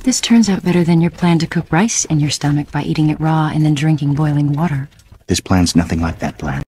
hope this turns out better than your plan to cook rice in your stomach by eating it raw and then drinking boiling water. This plan's nothing like that plan.